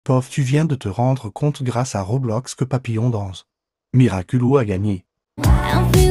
Pof, tu viens de te rendre compte grâce à Roblox que Papillon danse. Miraculous a gagné.